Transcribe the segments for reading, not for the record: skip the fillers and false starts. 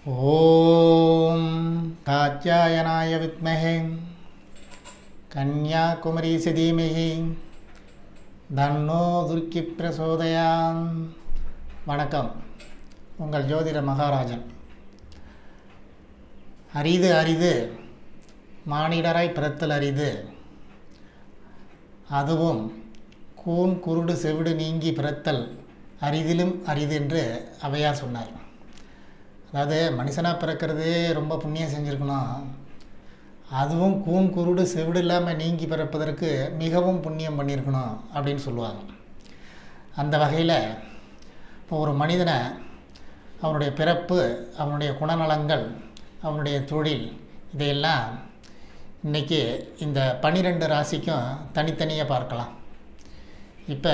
ஓம் காத்யாயனாய வித்மஹே கன்யாகுமரீசி தீமஹி தன்னோ துர்க்கி பிரசோதயாம். வணக்கம். உங்கள் ஜோதிட மகாராஜன். அரிது அரிது மானிடராய் பிறத்தல் அரிது, அதுவும் கூன் குருடு செவிடு நீங்கி பிறத்தல் அரிதிலும் அரிது என்று ஔவையார் சொன்னார். அதாவது மனுஷனாக பிறக்கிறதே ரொம்ப புண்ணியம் செஞ்சுருக்கணும், அதுவும் கூன் குருடு செவிடு இல்லாமல் நீங்கி பிறப்பதற்கு மிகவும் புண்ணியம் பண்ணியிருக்கணும் அப்படின்னு சொல்லுவாங்க. அந்த வகையில் இப்போ ஒரு மனிதனை அவனுடைய பிறப்பு, அவனுடைய குணநலங்கள், அவனுடைய தொழில், இதையெல்லாம் இன்றைக்கி இந்த 12 ராசிக்கும் தனித்தனியாக பார்க்கலாம். இப்போ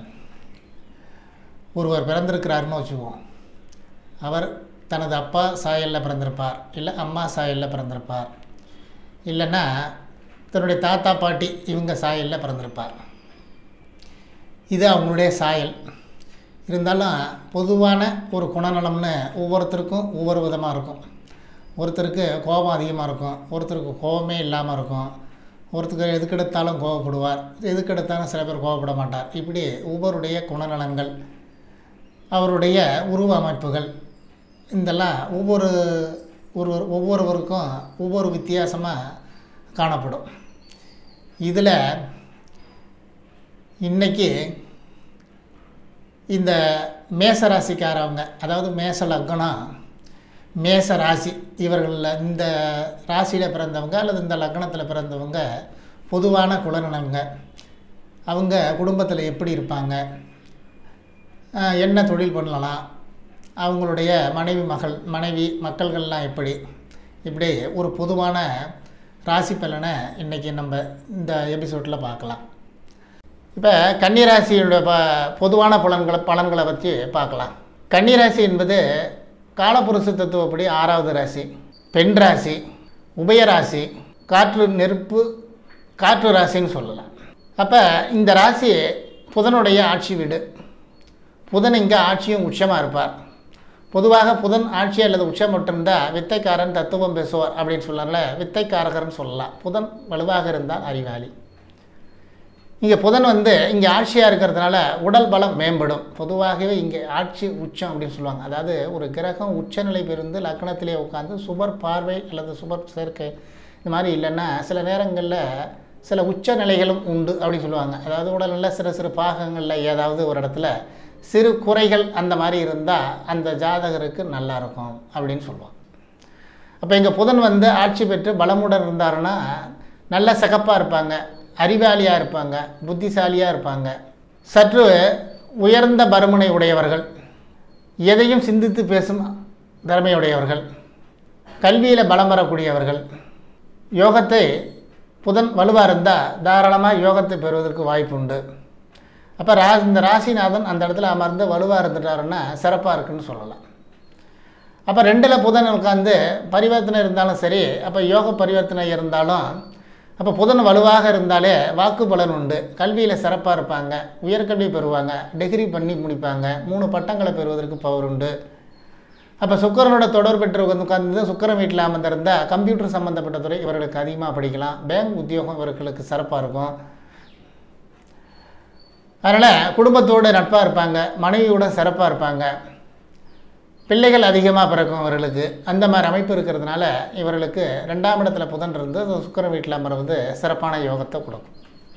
ஒருவர் பிறந்திருக்கிறாருன்னு வச்சுக்குவோம். அவர் தனது அப்பா சாயலில் பிறந்திருப்பார், இல்லை அம்மா சாயலில் பிறந்திருப்பார், இல்லைன்னா தன்னுடைய தாத்தா பாட்டி இவங்க சாயலில் பிறந்திருப்பார். இது அவங்களுடைய சாயல். இருந்தாலும் பொதுவான ஒரு குணநலம்னு ஒவ்வொருத்தருக்கும் ஒவ்வொரு விதமாக இருக்கும். ஒருத்தருக்கு கோபம் அதிகமாக இருக்கும், ஒருத்தருக்கு கோபமே இல்லாமல் இருக்கும், ஒருத்தருக்கு எதுக்கெடுத்தாலும் கோபப்படுவார், எதுக்கெடுத்தாலும் சில பேர் கோபப்பட மாட்டார். இப்படி ஒவ்வொருடைய குணநலங்கள், அவருடைய உருவ அமைப்புகள், இதெல்லாம் ஒவ்வொருவருக்கும் ஒவ்வொரு வித்தியாசமாக காணப்படும். இதில் இன்றைக்கி இந்த மேச ராசிக்காரவங்க, அதாவது மேச லக்னம், மேச ராசி, இவர்களில் இந்த ராசியில் பிறந்தவங்க அல்லது இந்த லக்னத்தில் பிறந்தவங்க பொதுவான குணநலங்க, அவங்க குடும்பத்தில் எப்படி இருப்பாங்க, என்ன தொழில் பண்ணலாம், அவங்களுடைய மனைவி மக்கள்கள்லாம் எப்படி, இப்படி ஒரு பொதுவான ராசி பலனை இன்றைக்கி நம்ம இந்த எபிசோடில் பார்க்கலாம். இப்போ கன்னிராசியோட பொதுவான பலன்களை வச்சு பார்க்கலாம். கன்னிராசி என்பது காலபுருஷ தத்துவப்படி 6வது ராசி, பெண் ராசி, உபயராசி, காற்று ராசின்னு சொல்லலாம். அப்போ இந்த ராசி புதனுடைய ஆட்சி வீடு. புதன் இங்கே ஆட்சியும் உச்சமாக இருப்பார். பொதுவாக புதன் ஆட்சி அல்லது உச்சம் மட்டும்தான் வித்தைக்காரன் தத்துவம் பேசுவார் அப்படின்னு சொல்லல, வித்தைக்காரகர்னு சொல்லலாம். புதன் வலுவாக இருந்தால் அறிவாளி. இங்கே புதன் இங்கே ஆட்சியாக இருக்கிறதுனால உடல் பலம் மேம்படும். பொதுவாகவே இங்கே ஆட்சி உச்சம் அப்படின்னு சொல்லுவாங்க. அதாவது ஒரு கிரகம் உச்சநிலை பெருந்து லக்னத்திலே உட்காந்து சுபர் பார்வை அல்லது சுபர் சேர்க்கை இந்த மாதிரி இல்லைன்னா சில நேரங்களில் சில உச்ச நிலைகளும் உண்டு அப்படின்னு சொல்லுவாங்க. அதாவது உடலில் சிறு பாகங்களில் ஏதாவது ஒரு இடத்துல சிறு குறைகள் அந்த மாதிரி இருந்தால் அந்த ஜாதகருக்கு நல்லாயிருக்கும் அப்படின்னு சொல்லுவாங்க. அப்போ இங்கே புதன் ஆட்சி பெற்று பலமுடன் இருந்தாருன்னா நல்ல சிகப்பாக இருப்பாங்க, அறிவாளியாக இருப்பாங்க, புத்திசாலியாக இருப்பாங்க, சற்று உயர்ந்த பருமனை உடையவர்கள், எதையும் சிந்தித்து பேசும் திறமையுடையவர்கள், கல்வியில் பலம் வரக்கூடியவர்கள். யோகத்தை புதன் வலுவாக இருந்தால் தாராளமாக யோகத்தை பெறுவதற்கு வாய்ப்பு உண்டு. அப்போ இந்த ராசிநாதன் அந்த இடத்துல அமர்ந்து வலுவாக இருந்துட்டாருன்னா சிறப்பாக இருக்குன்னு சொல்லலாம். அப்போ 2ல் புதன் உட்காந்து பரிவர்த்தனை இருந்தாலும் சரி, அப்போ யோக பரிவர்த்தனை இருந்தாலும், அப்போ புதன் வலுவாக இருந்தாலே வாக்கு பலன் உண்டு, கல்வியில் சிறப்பாக இருப்பாங்க, உயர்கல்வி பெறுவாங்க, டிகிரி பண்ணி முடிப்பாங்க, 3 பட்டங்களை பெறுவதற்கு பவர் உண்டு. அப்போ சுக்கிரனோட தொடர் பெற்று உட்காந்து சுக்கிரன் வீட்டில் அமர்ந்திருந்தால் கம்ப்யூட்டர் சம்மந்தப்பட்ட துறை இவர்களுக்கு அதிகமாக படிக்கலாம், பேங்க் உத்தியோகம் இவர்களுக்கு சிறப்பாக இருக்கும். அதனால் குடும்பத்தோடு நட்பாக இருப்பாங்க, மனைவியோட சிறப்பாக இருப்பாங்க, பிள்ளைகள் அதிகமாக பிறக்கும் இவர்களுக்கு. அந்த மாதிரி அமைப்பு இருக்கிறதுனால இவர்களுக்கு 2ஆம் இடத்துல புதன் இருந்து சுக்கிரன் வீட்டில் அமர்வது சிறப்பான யோகத்தை கொடுக்கும்.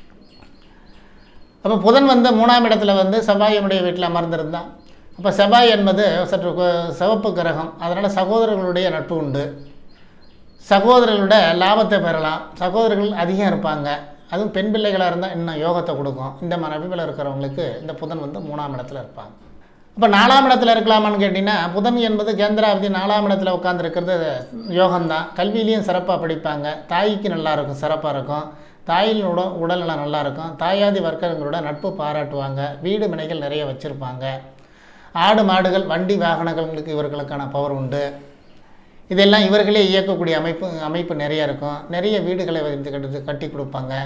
அப்போ புதன் 3ஆம் இடத்துல செவ்வாயினுடைய வீட்டில் அமர்ந்திருந்தான். அப்போ செவ்வாய் என்பது சற்று சிவப்பு கிரகம், அதனால் சகோதரர்களுடைய நட்பு உண்டு, சகோதரர்களோட லாபத்தை பெறலாம், சகோதரர்கள் அதிகம் இருப்பாங்க. அதுவும் பெண் பிள்ளைகளாக இருந்தால் இன்னும் யோகத்தை கொடுக்கும். இந்த மாதிரி அமைப்பில் இருக்கிறவங்களுக்கு இந்த புதன் 3ஆம் இடத்துல இருப்பாங்க. அப்போ 4ஆம் இடத்துல இருக்கலாமான்னு கேட்டிங்கன்னா, புதன் என்பது கேந்திராவதி 4ஆம் இடத்துல உட்காந்துருக்கிறது யோகம்தான். கல்வியிலையும் சிறப்பாக படிப்பாங்க, தாய்க்கு நல்லாயிருக்கும், சிறப்பாக இருக்கும், தாயினோட உடல்நலம் நல்லாயிருக்கும், தாயாதி வர்க்கங்களோட நட்பு பாராட்டுவாங்க, வீடு மனைகள் நிறைய வச்சுருப்பாங்க, ஆடு மாடுகள் வண்டி வாகனங்களுக்கு இவர்களுக்கான பவர் உண்டு. இதெல்லாம் இவர்களே இயக்கக்கூடிய அமைப்பு நிறைய இருக்கும். நிறைய வீடுகளை கட்டி கொடுப்பாங்க,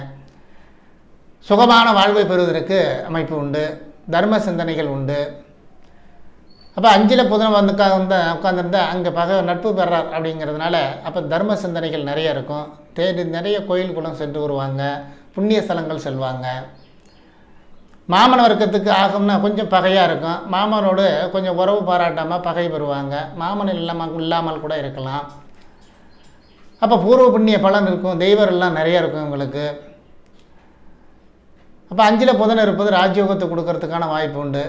சுகமான வாழ்வை பெறுவதற்கு அமைப்பு உண்டு, தர்ம சிந்தனைகள் உண்டு. அப்போ 5ல் புதன் வந்து உட்காந்துருந்தா அங்கே பகை நட்பு பெறார் அப்படிங்கிறதுனால அப்போ தர்ம சிந்தனைகள் நிறைய இருக்கும். நிறைய கோயில் குளம் சென்று வருவாங்க, புண்ணிய ஸ்தலங்கள் செல்வாங்க. மாமன் வர்க்கத்துக்கு ஆகும்னா கொஞ்சம் பகையாக இருக்கும். மாமனோடு கொஞ்சம் உறவு பாராட்டாமல் பகை பெறுவாங்க. மாமன் இல்லாமல் கூட இருக்கலாம். அப்போ பூர்வ புண்ணிய பலன் இருக்கும், தெய்வரெல்லாம் நிறைய இருக்கும் இவங்களுக்கு. அப்போ 5ல் புதன் இருப்பது ராஜயோகத்தை கொடுக்கறதுக்கான வாய்ப்பு உண்டு.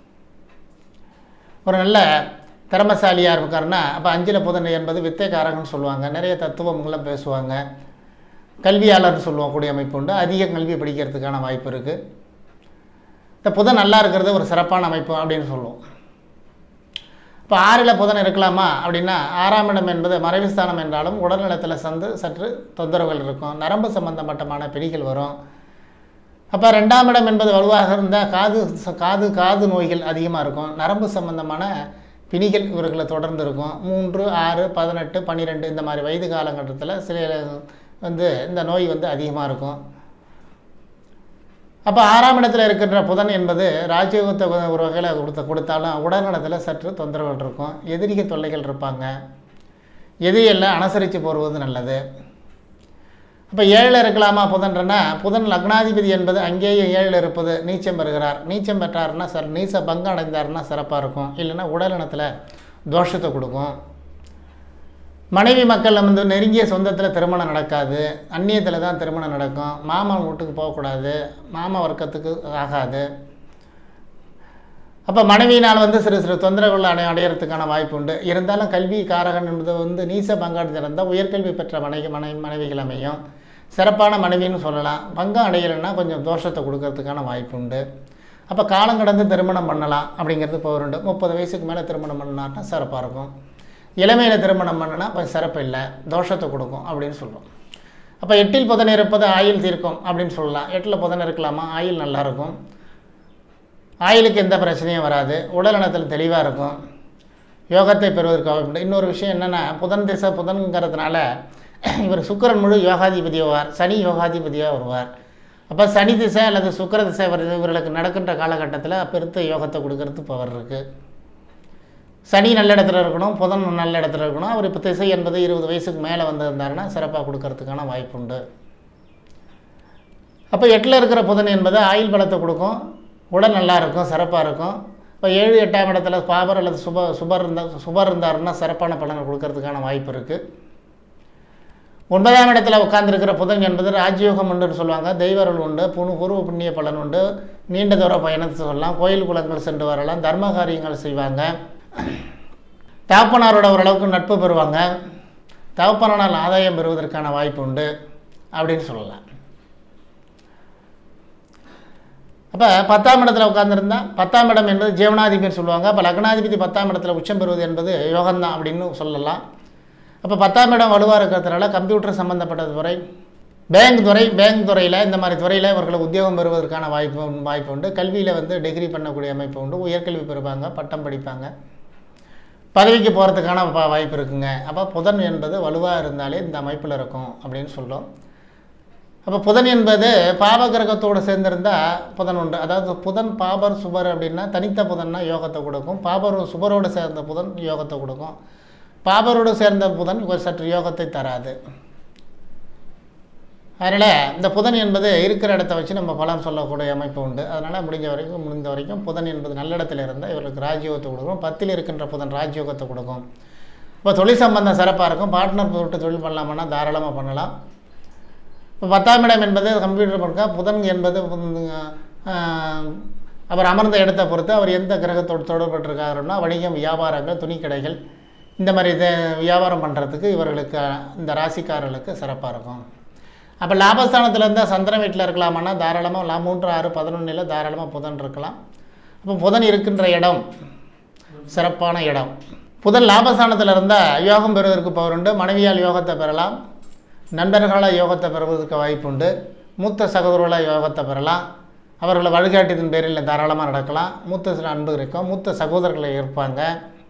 ஒரு நல்ல திறமசாலியாக இருக்காருன்னா அப்போ 5ல் புதன் என்பது வித்தைக்காரகன்னு சொல்லுவாங்க. நிறைய தத்துவங்கள்லாம் பேசுவாங்க. கல்வியாளர்னு சொல்லுவோம், கூடிய அமைப்பு உண்டு. அதிக கல்வி படிக்கிறதுக்கான வாய்ப்பு இருக்குது. இந்த புதன் நல்லா இருக்கிறது ஒரு சிறப்பான அமைப்பு அப்படின்னு சொல்லுவோம். இப்போ 6ல் புதன் இருக்கலாமா அப்படின்னா 6ஆம் இடம் என்பது மறைவுஸ்தானம் என்றாலும் உடல்நலத்தில் சற்று தொந்தரவுகள் இருக்கும். நரம்பு சம்பந்தப்பட்டமான பிடிகள் வரும். அப்போ 2ஆம் இடம் என்பது வலுவாக இருந்தால் காது நோய்கள் அதிகமாக இருக்கும். நரம்பு சம்பந்தமான பிணிகள் இவர்களை தொடர்ந்து இருக்கும். 3, 6, 18, 12 இந்த மாதிரி வயது காலகட்டத்தில் சில இந்த நோய் அதிகமாக இருக்கும். அப்போ 6ஆம் இடத்துல இருக்கின்ற புதன் என்பது ராஜயோகத்தை ஒரு வகையில் கொடுத்தாலும் உடல்நலத்தில் சற்று தொந்தரவுகள் இருக்கும். எதிரிகள் தொல்லைகள் இருப்பாங்க. எதிரியெல்லாம் அனுசரித்து போடுவது நல்லது. அப்போ 7ல் இருக்கலாமா புதன்றனா புதன் லக்னாதிபதி என்பது அங்கேயே 7ல் இருப்பது நீச்சம் பெறுகிறார். நீச்சம் பெற்றாருன்னா நீச்ச பங்கம் அடைந்தாருன்னா சிறப்பாக இருக்கும். இல்லைன்னா உடல்நலத்தில் தோஷத்தை கொடுக்கும். மனைவி மக்கள் நெருங்கிய சொந்தத்தில் திருமணம் நடக்காது, அந்நியத்தில் தான் திருமணம் நடக்கும். மாமன் வீட்டுக்கு போகக்கூடாது, மாமா வர்க்கத்துக்கு ஆகாது. அப்போ மனைவியினால் சிறு தொந்தரவுகள் அடையிறதுக்கான வாய்ப்பு உண்டு. இருந்தாலும் கல்வி காரகன் என்பது நீச பங்காடு இருந்தால் உயர்கல்வி பெற்ற மனைவிகள் அமையும். சிறப்பான மனைவின்னு சொல்லலாம். பங்கம் அடையலைன்னா கொஞ்சம் தோஷத்தை கொடுக்கறதுக்கான வாய்ப்பு உண்டு. அப்போ காலம் கடந்து திருமணம் பண்ணலாம் அப்படிங்கிறது பவர் உண்டு. 30 வயசுக்கு மேலே திருமணம் பண்ணார்னா சிறப்பாக இருக்கும். இளமையில் திருமணம் பண்ணனா இப்போ சிறப்பு இல்லை, தோஷத்தை கொடுக்கும் அப்படின்னு சொல்லுவோம். அப்போ 8ல் புதன் இருப்பது ஆயுள் தீர்க்கும் அப்படின்னு சொல்லலாம். 8ல் புதன் இருக்கலாமா, ஆயுள் நல்லாயிருக்கும். ஆயுளுக்கு எந்த பிரச்சனையும் வராது. உடல்நலத்தில் தெளிவாக இருக்கும். யோகத்தை பெறுவதற்கு வாய்ப்பு. இன்னொரு விஷயம் என்னென்னா புதன் திசை புதன்கிறதுனால இவர் சுக்கிரன் முழு யோகாதிபதியாக வருவார், சனி யோகாதிபதியாக வருவார். அப்போ சனி திசை அல்லது சுக்கிர திசை இவர்களுக்கு நடக்கின்ற காலகட்டத்தில் பெருத்த யோகத்தை கொடுக்கறது பவர் இருக்குது. சனி நல்ல இடத்துல இருக்கணும், புதன் நல்ல இடத்துல இருக்கணும். அவர் இப்போ திசை என்பது 20 வயசுக்கு மேலே வந்திருந்தாருன்னா சிறப்பாக கொடுக்கறதுக்கான வாய்ப்பு உண்டு. அப்போ 8ல் இருக்கிற புதன் என்பது ஆயுள் பலத்தை கொடுக்கும், உடல் நல்லா இருக்கும், சிறப்பாக இருக்கும். இப்போ 7, 8ஆம் இடத்துல பாபர் அல்லது சுபர் இருந்தாருன்னா சிறப்பான பலனை கொடுக்கறதுக்கான வாய்ப்பு இருக்குது. 9ஆம் இடத்துல உட்கார்ந்துருக்கிற புதன் என்பது ராஜயோகம் உண்டுன்னு சொல்லுவாங்க. தெய்வர்கள் உண்டு, பூர்வ புண்ணிய பலன் உண்டு. நீண்ட தூர பயணத்தை சொல்லலாம், கோயில் குளங்கள் சென்று வரலாம், தர்ம காரியங்கள் செய்வாங்க. தகப்பனாரோட ஓரளவுக்கு நட்பு பெறுவாங்க. தகப்பனால் ஆதாயம் பெறுவதற்கான வாய்ப்பு உண்டு அப்படின்னு சொல்லலாம். அப்போ 10ஆம் இடத்துல உட்கார்ந்துருந்தா 10ஆம் இடம் என்பது ஜீவனாதிபதி சொல்லுவாங்க. அப்போ லக்னாதிபதி 10ஆம் இடத்துல உச்சம் பெறுவது என்பது யோகம்தான் அப்படின்னு சொல்லலாம். அப்போ 10ஆம் இடம் வலுவாக இருக்கிறதுனால கம்ப்யூட்டர் சம்மந்தப்பட்ட துறை, பேங்க் துறையில் இந்த மாதிரி துறையில் இவர்களுக்கு உத்தியோகம் பெறுவதற்கான வாய்ப்பு உண்டு. கல்வியில் டிகிரி பண்ணக்கூடிய அமைப்பு உண்டு. உயர்கல்வி பெறுவாங்க, பட்டம் படிப்பாங்க, பதவிக்கு போகிறதுக்கான வாய்ப்பு இருக்குங்க. அப்போ புதன் என்பது வலுவாக இருந்தாலே இந்த அமைப்பில் இருக்கும் அப்படின்னு சொல்லும். அப்போ புதன் என்பது பாப கிரகத்தோடு சேர்ந்திருந்தால் புதன் உண்டு. அதாவது புதன் பாபர் சுபர் அப்படின்னா தனித்த புதன்னா யோகத்தை கொடுக்கும். சுபரோடு சேர்ந்த புதன் யோகத்தை கொடுக்கும். பாபரோடு சேர்ந்த புதன் சற்று யோகத்தை தராது. அதனால் இந்த புதன் என்பது இருக்கிற இடத்த வச்சு நம்ம பலன் சொல்லக்கூடிய அமைப்பு உண்டு. அதனால் முடிந்த வரைக்கும் புதன் என்பது நல்ல இடத்துல இருந்தால் இவர்களுக்கு ராஜயோகத்தை கொடுக்கும். 10ல் இருக்கின்ற புதன் ராஜயோகத்தை கொடுக்கும். இப்போ தொழில் சம்பந்தம் சிறப்பாக இருக்கும். பார்ட்னர் போட்டு தொழில் பண்ணலாமன்னா தாராளமாக பண்ணலாம். இப்போ 10ஆம் இடம் என்பது கம்ப்யூட்டர் பண்ணுறா புதன் என்பது அவர் அமர்ந்த இடத்தை பொறுத்து அவர் எந்த கிரகத்தோடு தொடர்பட்டிருக்காருன்னா வணிகம், வியாபாரங்கள், துணிக்கடைகள் இந்த மாதிரி வியாபாரம் பண்ணுறதுக்கு இவர்களுக்கு இந்த ராசிக்காரர்களுக்கு சிறப்பாக இருக்கும். அப்போ லாபஸ்தானத்தில் இருந்தால் சந்திரன் வீட்டில் இருக்கலாமான்னா தாராளமாக 3, 6, 11 தாராளமாக புதன் இருக்கலாம். அப்போ புதன் இருக்கின்ற இடம் சிறப்பான இடம். புதன் லாபஸ்தானத்தில் இருந்தால் யோகம் பெறுவதற்கு பவர் உண்டு. மனைவியால் யோகத்தை பெறலாம், நண்பர்களால் யோகத்தை பெறுவதற்கு வாய்ப்பு உண்டு. மூத்த சகோதரர்களால் யோகத்தை பெறலாம். அவர்களை வழிகாட்டியதன் பேரில் தாராளமாக நடக்கலாம். மூத்த சில அன்பு இருக்கும், மூத்த சகோதரர்களை இருப்பாங்க.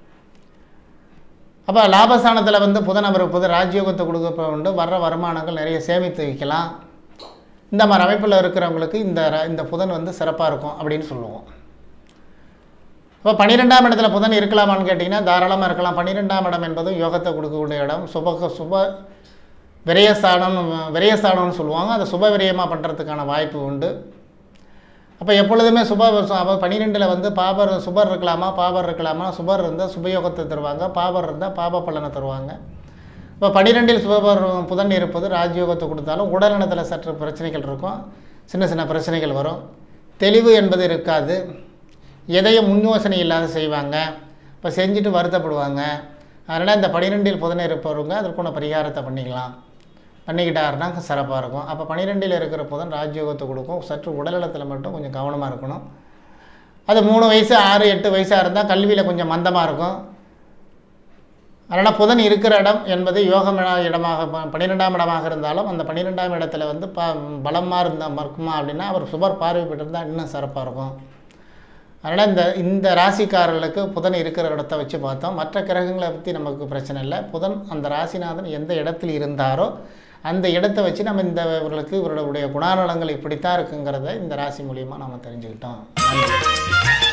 அப்போ லாபஸ்தானத்தில் புதன் இருப்பது ராஜயோகத்தை கொடுக்க உண்டு. வர்ற வருமானங்கள் நிறைய சேமித்து வைக்கலாம். இந்த மாதிரி அமைப்பில் இருக்கிறவங்களுக்கு இந்த புதன் சிறப்பாக இருக்கும் அப்படின்னு சொல்லுவோம். இப்போ 12ஆம் இடத்துல புதன் இருக்கலாமான்னு கேட்டிங்கன்னா தாராளமாக இருக்கலாம். 12ஆம் இடம் என்பதும் யோகத்தை கொடுக்கக்கூடிய இடம். சுப விரயஸ்தானம்னு சொல்லுவாங்க. அதை சுப விரயமாக பண்ணுறதுக்கான வாய்ப்பு உண்டு. அப்போ எப்பொழுதுமே அப்போ 12ல் வந்து சுபர் இருக்கலாமா பாபர் இருக்கலாமா? சுபர் இருந்தால் சுபயோகத்தை தருவாங்க, பாபர் இருந்தால் பாப பலனை தருவாங்க. இப்போ 12ல் புதன் இருப்பது ராஜயோகத்தை கொடுத்தாலும் உடல்நலத்தில் சற்று பிரச்சனைகள் இருக்கும், சின்ன சின்ன பிரச்சனைகள் வரும், தெளிவு என்பது இருக்காது, எதையும் முன் யோசனை இல்லாத செய்வாங்க, இப்போ செஞ்சுட்டு வருத்தப்படுவாங்க. அதனால் இந்த 12ல் புதன் இருப்பவங்க அதற்குள்ள பரிகாரத்தை பண்ணிக்கிட்டாருன்னா சிறப்பாக இருக்கும். அப்போ 12ல் இருக்கிற புதன் ராஜயோகத்தை கொடுக்கும். சற்று உடல்நலத்தில் மட்டும் கொஞ்சம் கவனமாக இருக்கணும். அது 3 வயசு 6 8 வயசாக இருந்தால் கல்வியில் கொஞ்சம் மந்தமாக இருக்கும். அதனால் புதன் இருக்கிற இடம் என்பது யோகம் இடமாக 12ஆம் இடமாக இருந்தாலும் அந்த 12ஆம் இடத்துல வந்து பலமாக இருக்குமா அப்படின்னா அவர் சுபர் பார்வை பெற்றிருந்தால் இன்னும் சிறப்பாக இருக்கும். அதனால் இந்த ராசிக்காரர்களுக்கு புதன் இருக்கிற இடத்த வச்சு பார்த்தோம். மற்ற கிரகங்களை பற்றி நமக்கு பிரச்சனை இல்லை. புதன் அந்த ராசிநாதன் எந்த இடத்தில் இருந்தாரோ அந்த இடத்தை வச்சு நம்ம இவர்களுடைய குணாநலங்கள் இப்படித்தான் இருக்குங்கிறத இந்த ராசி மூலியமாக நம்ம தெரிஞ்சுக்கிட்டோம்.